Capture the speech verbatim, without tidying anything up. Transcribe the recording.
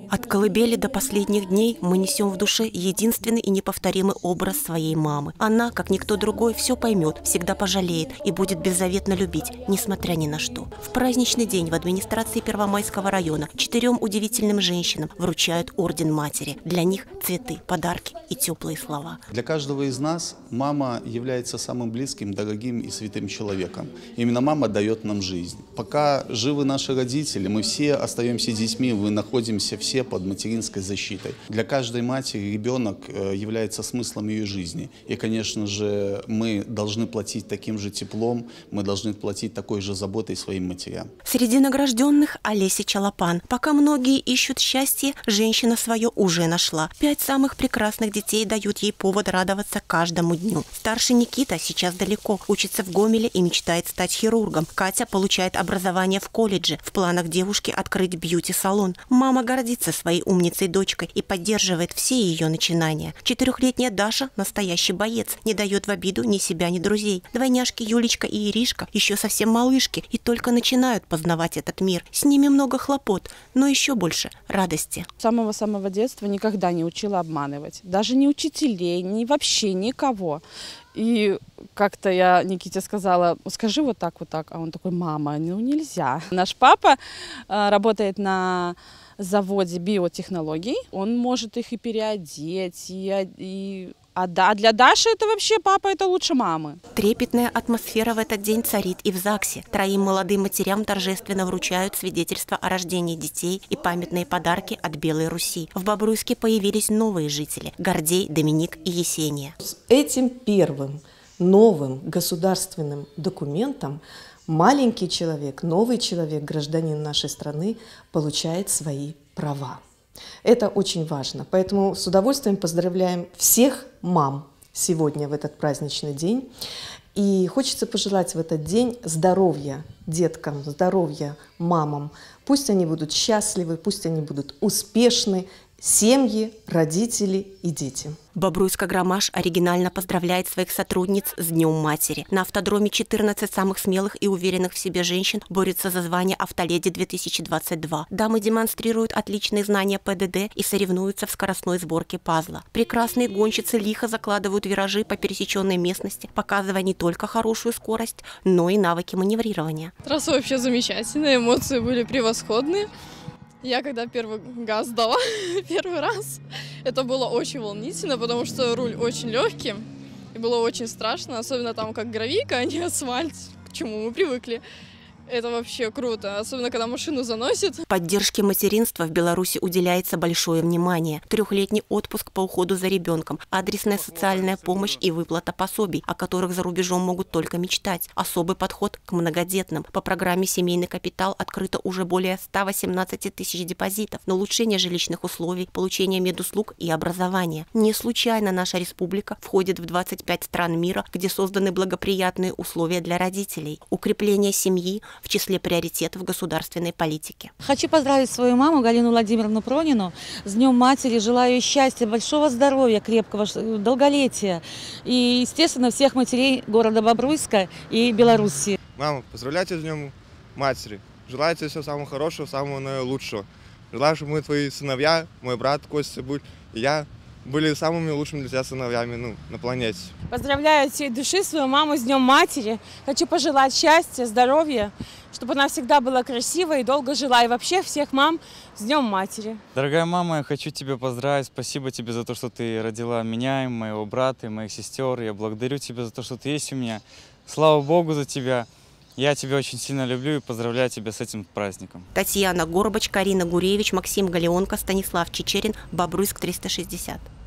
От колыбели до последних дней мы несем в душе единственный и неповторимый образ своей мамы. Она, как никто другой, все поймет, всегда пожалеет и будет беззаветно любить, несмотря ни на что. В праздничный день в администрации Первомайского района четырем удивительным женщинам вручают орден матери. Для них цветы, подарки и теплые слова. Для каждого из нас мама является самым близким, дорогим и святым человеком. Именно мама дает нам жизнь. Пока живы наши родители, мы все остаемся детьми, мы находимся все под материнской защитой. Для каждой матери ребенок является смыслом ее жизни. И, конечно же, мы должны платить таким же теплом, мы должны платить такой же заботой своим матерям. Среди награжденных Олеся Чалапан. Пока многие ищут счастье, женщина свое уже нашла. Пять самых прекрасных детей дают ей повод радоваться каждому дню. Старший Никита сейчас далеко, учится в Гомеле и мечтает стать хирургом. Катя получает образование в колледже. В планах девушки открыть бьюти-салон. Мама гордится своей умницей дочкой и поддерживает все ее начинания. Четырехлетняя Даша – настоящий боец, не дает в обиду ни себя, ни друзей. Двойняшки Юлечка и Иришка еще совсем малышки и только начинают познавать этот мир. С ними много хлопот, но еще больше радости. С самого-самого детства никогда не учила обманывать. Даже не учителей, ни вообще никого. И как-то я Никите сказала: скажи вот так, вот так. А он такой: мама, ну нельзя. Наш папа э, работает на заводе биотехнологий. Он может их и переодеть, и... и... А да, для Даши это вообще папа, это лучше мамы. Трепетная атмосфера в этот день царит и в ЗАГСе. Троим молодым матерям торжественно вручают свидетельства о рождении детей и памятные подарки от Белой Руси. В Бобруйске появились новые жители – Гордей, Доминик и Есения. С этим первым новым государственным документом маленький человек, новый человек, гражданин нашей страны получает свои права. Это очень важно, поэтому с удовольствием поздравляем всех мам сегодня в этот праздничный день. И хочется пожелать в этот день здоровья деткам, здоровья мамам. Пусть они будут счастливы, пусть они будут успешны, семьи, родители и дети. Бобруйск-Агромаш оригинально поздравляет своих сотрудниц с Днем матери. На автодроме четырнадцать самых смелых и уверенных в себе женщин борются за звание «Автоледи две тысячи двадцать два». Дамы демонстрируют отличные знания ПДД и соревнуются в скоростной сборке пазла. Прекрасные гонщицы лихо закладывают виражи по пересеченной местности, показывая не только хорошую скорость, но и навыки маневрирования. Трасса вообще замечательная, эмоции были превосходные. Я когда первый газ дала, первый раз, это было очень волнительно, потому что руль очень легкий, и было очень страшно, особенно там как гравийка, а не асфальт, к чему мы привыкли. Это вообще круто, особенно когда машину заносит. Поддержке материнства в Беларуси уделяется большое внимание. Трехлетний отпуск по уходу за ребенком, адресная социальная помощь и выплата пособий, о которых за рубежом могут только мечтать. Особый подход к многодетным. По программе «Семейный капитал» открыто уже более ста восемнадцати тысяч депозитов на улучшение жилищных условий, получение медуслуг и образования. Не случайно наша республика входит в двадцать пять стран мира, где созданы благоприятные условия для родителей. Укрепление семьи в числе приоритетов государственной политики. Хочу поздравить свою маму Галину Владимировну Пронину с Днем матери. Желаю ей счастья, большого здоровья, крепкого, долголетия. И, естественно, всех матерей города Бобруйска и Беларуси. Мама, поздравляю тебя с Днем матери. Желаю тебе всего самого хорошего, самого наилучшего. Желаю, чтобы мы твои сыновья, мой брат Костя Буль и я были самыми лучшими для тебя сыновьями, ну, на планете. Поздравляю от всей души свою маму с Днем матери. Хочу пожелать счастья, здоровья, чтобы она всегда была красивой и долго жила. И вообще всех мам с Днем матери. Дорогая мама, я хочу тебя поздравить. Спасибо тебе за то, что ты родила меня, моего брата, и моих сестер. Я благодарю тебя за то, что ты есть у меня. Слава Богу за тебя. Я тебя очень сильно люблю и поздравляю тебя с этим праздником. Татьяна Горбач, Карина Гуревич, Максим Галеонко, Станислав Чечерин, Бобруйск триста шестьдесят.